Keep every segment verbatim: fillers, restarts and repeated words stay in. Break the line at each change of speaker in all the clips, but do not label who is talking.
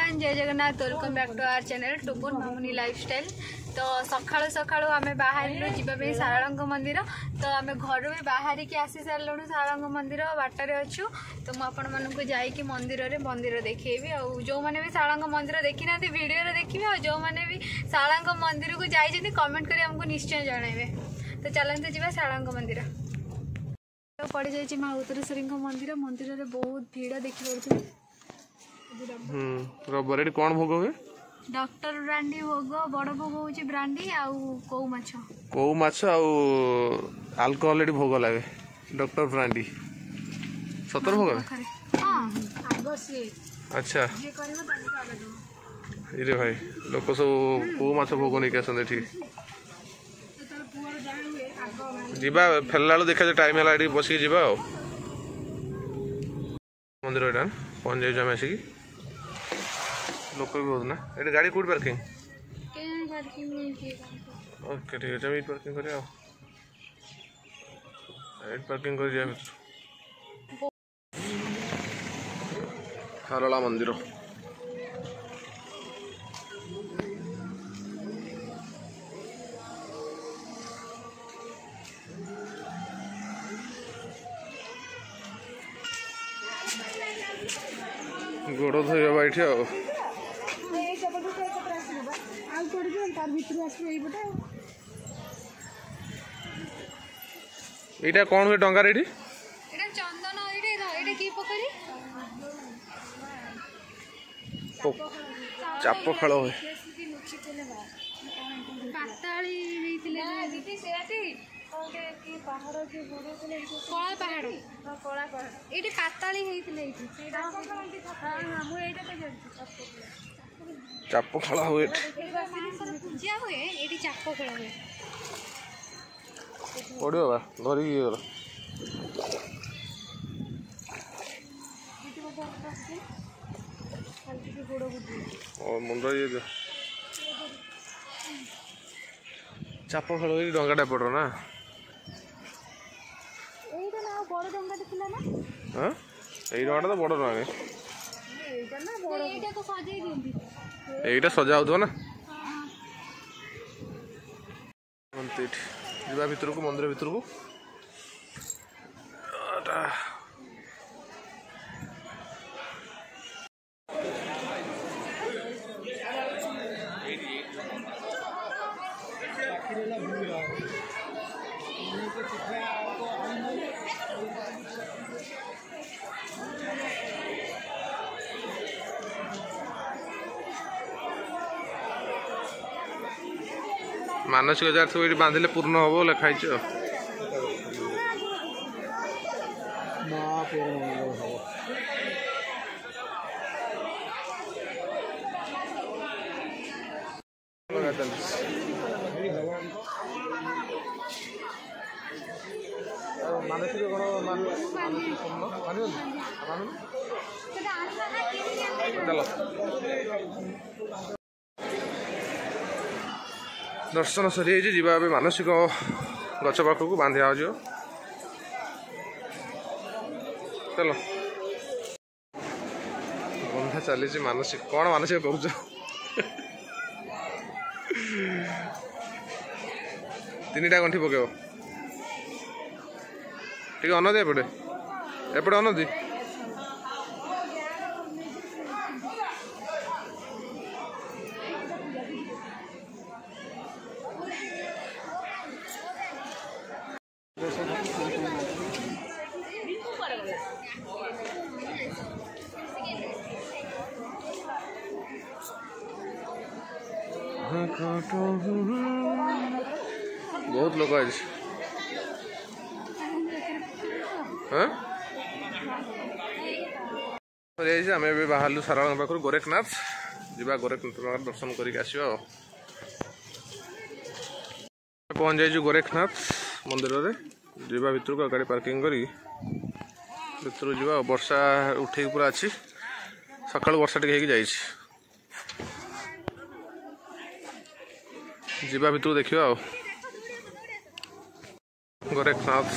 Everyone, जय Jagannath. Welcome back to our channel Tukun Mamuni lifestyle. तो सकाळु सकाळु आमे बाहर जाबे सारंग मंदिर। तो आमे घर भी बाहर की आसी सारलुणु सारंग मंदिर बाटर अच्छु। तो मु आपण मानकु जाई कि मंदिर रे मंदिर देखैबी। आ जो माने भी सारंग मंदिर देखि नाते वीडियो रे देखिबे। आ जो माने भी सारंग मंदिर को जाई जति कमेंट करी हमको निश्चय जणाइबे। तो चलते जीवा सारंग मंदिर। तो पड़ी जाई माँ उत्तरेश्वरी मंदिर। मंदिर रे बहुत भीड़ देखि पड़थि।
हम्म रबर कौन भोग हुए?
डॉक्टर ब्रांडी भोग बड़ भोग होची ब्रांडी आउ कौ माछ
कौ माछ आउ अल्कोहल एडी भोग लागे डॉक्टर ब्रांडी सतर भोग
हां आगो से
अच्छा
जे करबो ताले आगे दो
इरे भाई लोक सब कौ माछ भोग नै के आसन ठीक
तोर पुअर जाय हुए आगो
जीवा फेलालो देखा टाइम हला एडी बसी जीवा मंदिर एटा पहुंच जाय जमे आसी लोक भी बहुत ना ये गाड़ी कौट पार्किंग
पार्किंग
ओके ठीक है पार्किंग कर पार्किंग कर सारला मंदिर गोड़ धोबा ये एटा कौन हुए डंगा रेडी
एटा चंदन एटा एटा की पोखरी
चाप खेल हुए
पाताली हेइतिले दीदी सेठी ओके की पहाड़ के बड़ो कोला पहाड़ कोला पहाड़ एटी पाताली हेइतिले एटी सेटा हां हां मु एटा तो जानछि
चाप खेल हुए
पूजा हुए एटी चाप खेल हुए
पड़ो बा धरी गला और मुंडा ये चाप खेल हुए डंगाटा पड़ ना
एटा ना बड़ डंगाटा थिला ना
हां एई डंगाटा तो बड़ ना
एटा ना बड़ एटा तो सजाई दिंदी
एटा सजा होतो ना मंदिर जीवा भीतर को मंदिर भीतर को मानसिक जार सब ये बांधिले पूर्ण हम लिखाई मानसिक चलो दर्शन सरी जीवा मानसिक गच पाख को बांधि आज चलो बंधा चली मानसिक कौन मानसिक कर तीन टा गंठी पकेब ठीक अनदी एपटे एपटे अनदी बहुत लोग आज आम बाहर सारा पाखर गोरखनाथ जीवा गोरखनाथ दर्शन करके आसवा पहुंच जाइए गोरखनाथ मंदिर रे जीवा भीतर को गाड़ी पार्किंग करी भीतर जीवा वर्षा उठे पूरा अच्छी सकाल वर्षा टे जाइए जीवा भीतर देखा गोरखनाथ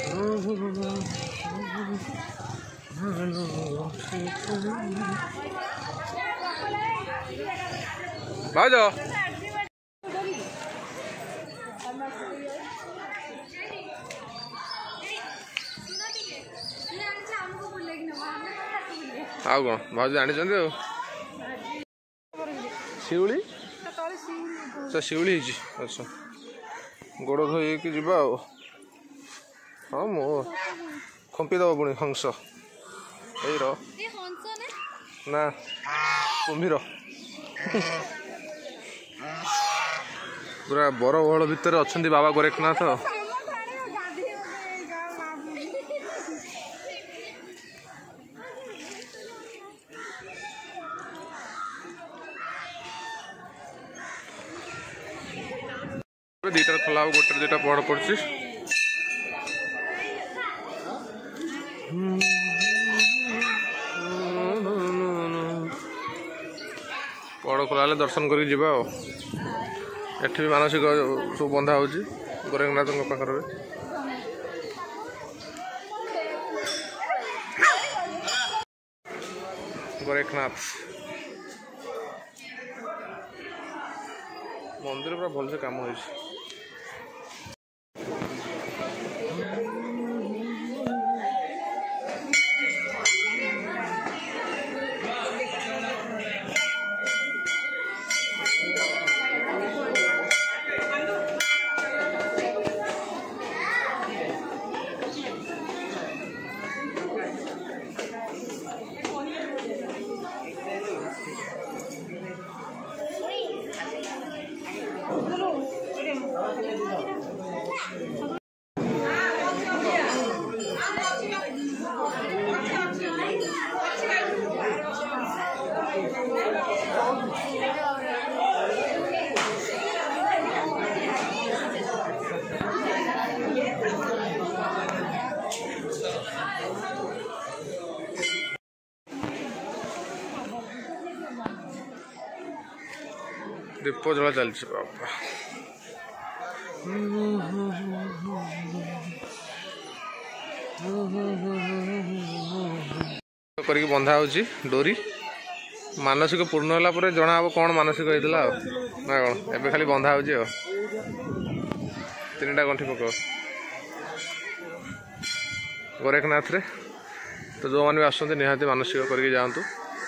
भाज आउ कौन भाज जानी शिउली अच्छा शिउली अच्छा गोड़ धोई जा हाँ मो खंपी दब पुणी हंस यही र ना कुम्भीर पूरा बरगहल भितर अच्छा बाबा गोरखनाथ दुईटार खोला गोटे दुईटा पहड़ पड़ी पहड़ खोला दर्शन कर एठी भी मानसिक सब बंधा हो गोरखनाथ पाखर गोरखनाथ मंदिर पूरा भल से काम हो दीप जला चलছে बाबा करके बंधा होची डोरी मानसिक पूर्ण होला परे जना अब कौन मानसिक होइतला ना कौन एबे खाली बंधा होची हो तीनटा गंठी पको गोरखनाथ रे तो जो माने आसते निहाती मानसिक करके जातु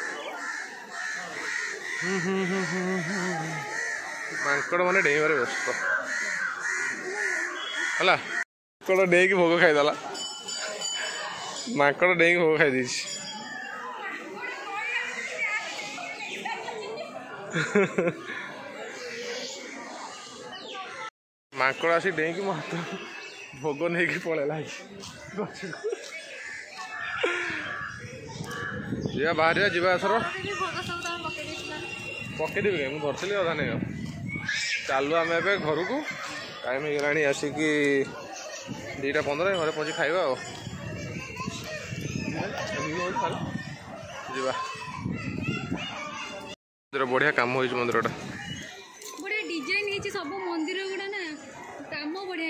मांकड़ मैंने डेबारे व्यस्त है मांकड़ डे की भोग खाईदेला मांकड़ डे भोग खाई दी मांकड़ आसी डे की मो हाथ भोग नहीं कि पड़ेला जा बाहर जा आसर पकईदेवी कहीं मुझे धरती अधा नहीं चलू आम ए घर को टाइम हो आसिकी दुईटा पंद्रह घर पहुँची खाଇବା जा बढ़िया काम हो मंदिर
बढ़िया डिजाइन है सब मंदिर गुड़ा ना काम बढ़िया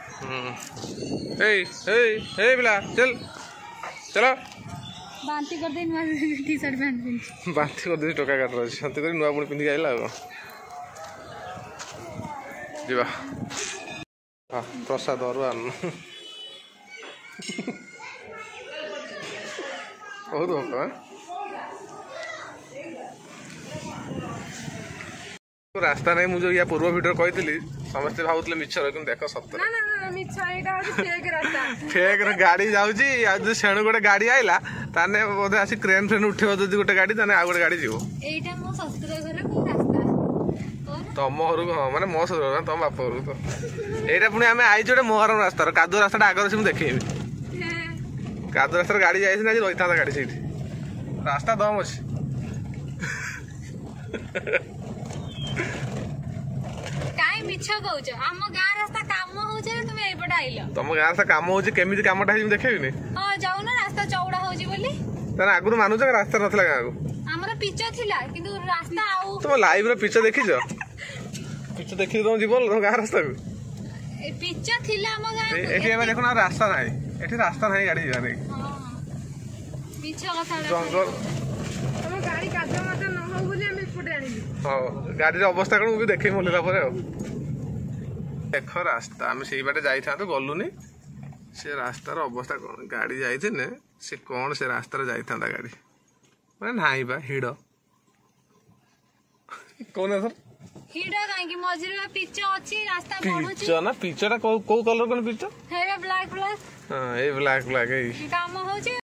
है पिला चल चलो
बांती कर दे टी शर्ट पहन
बांती कर दे टका काटर अच्छे शांति कर नुआ पुणी पिंधिक आइला जा हाँ प्रसाद अरुआ बहुत भोक रास्ता नहीं मुझे या पूर्व भिडियो कही समस्ते भावुले मिछर कि देख सत फेक गाड़ी जाऊँगी सेणु गोटे गाड़ी आईला ताने बोधे आसी क्रेन फ्रेन उठे जब गोटे गाड़ी ताने आ गोटे गाड़ी जीव तुम घर को हाँ माने मो ससुर तुम बाप घर तो यहाँ पुणी आम आई गोटे मोहरम रास्तार कादुआ रास्ता आगे से देखेबी कादुआ रास्तार गाड़ी जाए आज रही था गाड़ी से रास्ता दम अच्छे तुम गाँव रास्ता कम हो कमटा देखेबी आगुरी मानुच रास्ता नाला गाँव तुम लाइव पिच देखी पिच देखी तुम जीवन तुम गाँव रास्ता को
ए पिच थिला हम गाँ
एठी एबे देखो ना रास्ता नाही एठी रास्ता नाही गाड़ी जा नहीं
हां पिच कथा
जंगल
हम गाड़ी कादो मत न हो बोली हम एपटे आनिली
हां गाड़ी रे अवस्था कोन भी देखै मोलेला परे हो देखो रास्ता हम सेही बाटे जाई था तो गलुनी से रास्ता रो अवस्था कोन गाड़ी जाई थे ने से कोन से रास्ता रे जाई था गाड़ी माने नाही बा हिडो कोन है सर
हिडा काहे कि मझिरे पिच अछि रास्ता बढुछि
पिच ना पिचटा को को कलर कोन पिच
हे ब्लैक ब्लैक
हां ए ब्लैक ब्लैक ए
काम होछि